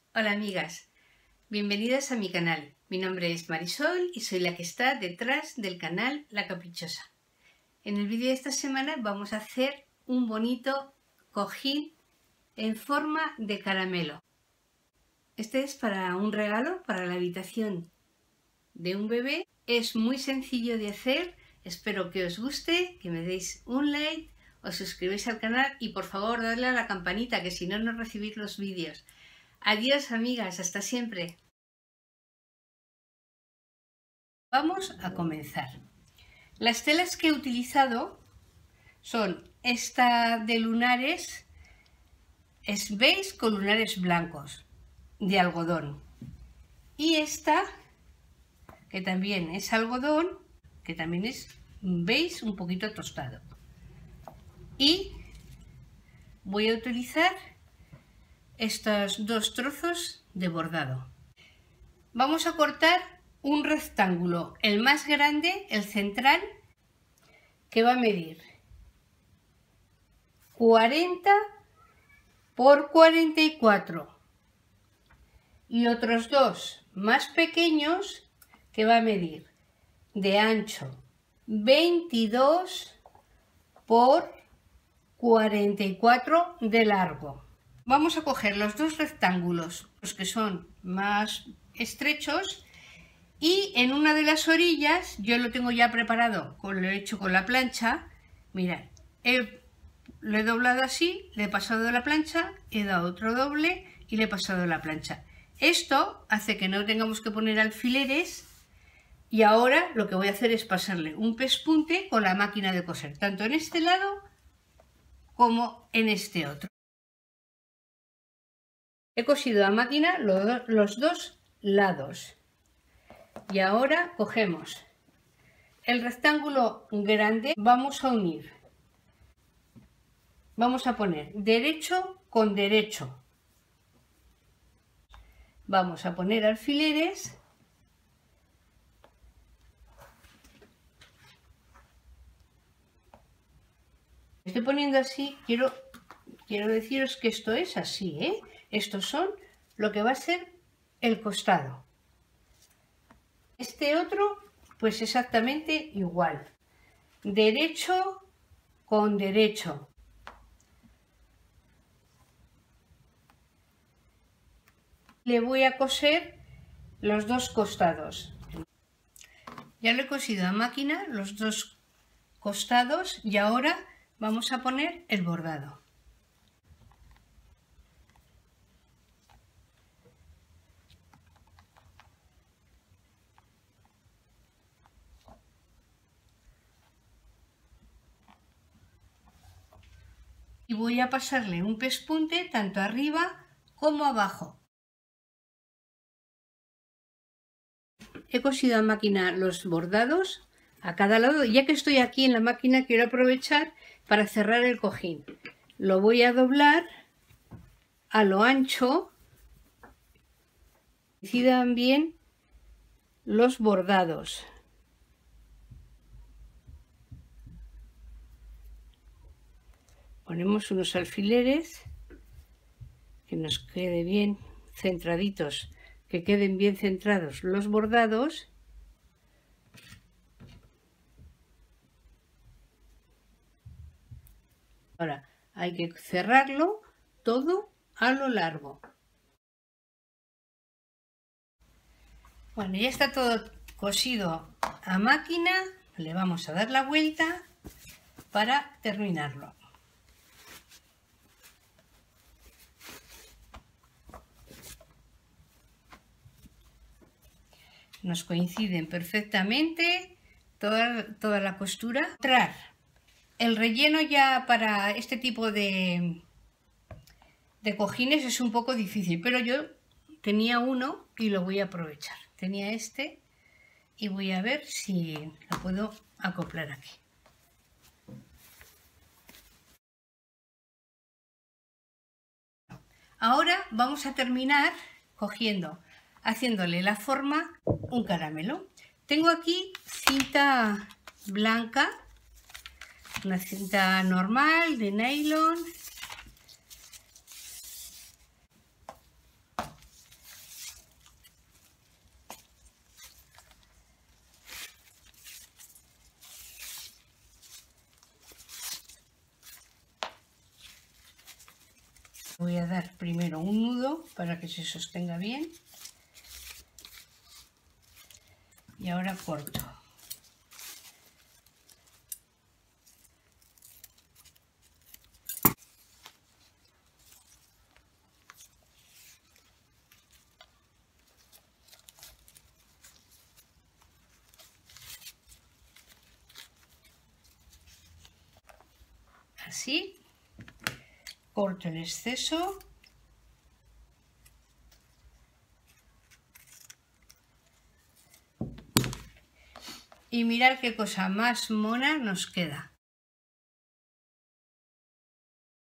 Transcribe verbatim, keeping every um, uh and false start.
Hola amigas, bienvenidas a mi canal. Mi nombre es Marisol y soy la que está detrás del canal La Caprichosa. En el vídeo de esta semana vamos a hacer un bonito cojín en forma de caramelo. Este es para un regalo para la habitación de un bebé. Es muy sencillo de hacer, espero que os guste, que me deis un like, os suscribáis al canal y por favor dadle a la campanita, que si no, no recibís los vídeos. Adiós amigas, hasta siempre. Vamos a comenzar. Las telas que he utilizado son esta de lunares, es beige con lunares blancos, de algodón. Y esta, que también es algodón, que también es beige un poquito tostado. Y voy a utilizar estos dos trozos de bordado. Vamos a cortar un rectángulo, el más grande, el central, que va a medir cuarenta por cuarenta y cuatro, y otros dos más pequeños que va a medir de ancho veintidós por cuarenta y cuatro de largo. Vamos a coger los dos rectángulos, los que son más estrechos, y en una de las orillas, yo lo tengo ya preparado, lo he hecho con la plancha. Mirad, he, lo he doblado así, le he pasado de la plancha, he dado otro doble y le he pasado de la plancha. Esto hace que no tengamos que poner alfileres, y ahora lo que voy a hacer es pasarle un pespunte con la máquina de coser, tanto en este lado como en este otro. He cosido a máquina los, los dos lados. Y ahora cogemos el rectángulo grande, vamos a unir, vamos a poner derecho con derecho, vamos a poner alfileres estoy poniendo así, quiero, quiero deciros que esto es así, ¿eh? Estos son lo que va a ser el costado. Este otro, pues exactamente igual. Derecho con derecho. Le voy a coser los dos costados. Ya lo he cosido a máquina, los dos costados, y ahora vamos a poner el bordado. Y voy a pasarle un pespunte tanto arriba como abajo. He cosido a máquina los bordados a cada lado. Ya que estoy aquí en la máquina, quiero aprovechar para cerrar el cojín. Lo voy a doblar a lo ancho. Decidan bien los bordados. Ponemos unos alfileres que nos quede bien centraditos, que queden bien centrados los bordados. Ahora hay que cerrarlo todo a lo largo. Bueno, ya está todo cosido a máquina, le vamos a dar la vuelta para terminarlo. Nos coinciden perfectamente toda, toda la costura. Entrar el relleno ya para este tipo de, de cojines es un poco difícil, pero yo tenía uno y lo voy a aprovechar. Tenía este y voy a ver si lo puedo acoplar aquí. Ahora vamos a terminar cogiendo, haciéndole la forma un caramelo. Tengo aquí cinta blanca, una cinta normal de nylon. Voy a dar primero un nudo para que se sostenga bien. Y ahora corto. Así, corto el exceso. Y mirad qué cosa más mona nos queda.